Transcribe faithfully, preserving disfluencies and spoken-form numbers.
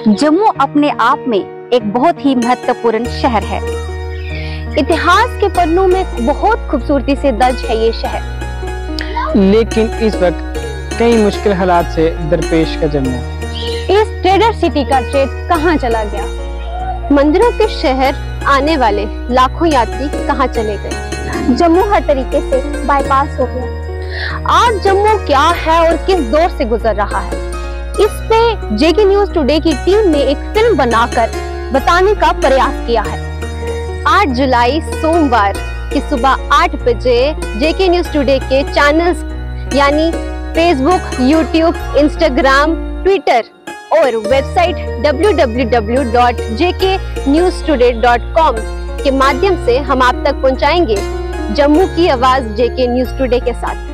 जम्मू अपने आप में एक बहुत ही महत्वपूर्ण शहर है। इतिहास के पन्नों में बहुत खूबसूरती से दर्ज है ये शहर। लेकिन इस वक्त कई मुश्किल हालात से दरपेश है जम्मू। इस ट्रेडर सिटी का ट्रेड कहाँ चला गया? मंदिरों के शहर आने वाले लाखों यात्री कहाँ चले गए? जम्मू हर तरीके से बाईपास हो गया। आज जम्मू क्या है और किस दौर से गुजर रहा है, इस पे जेके न्यूज टुडे की टीम ने एक फिल्म बनाकर बताने का प्रयास किया है। आठ जुलाई सोमवार की सुबह आठ बजे जेके न्यूज टुडे के चैनल्स यानी फेसबुक, यूट्यूब, इंस्टाग्राम, ट्विटर और website W W W dot J K news today dot com के माध्यम से हम आप तक पहुंचाएंगे जम्मू की आवाज जेके न्यूज टुडे के साथ।